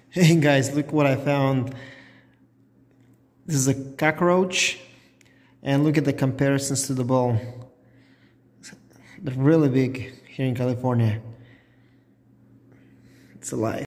Hey guys, look what I found. This is a cockroach, and look at the comparisons to the ball. They're really big here in California. It's alive.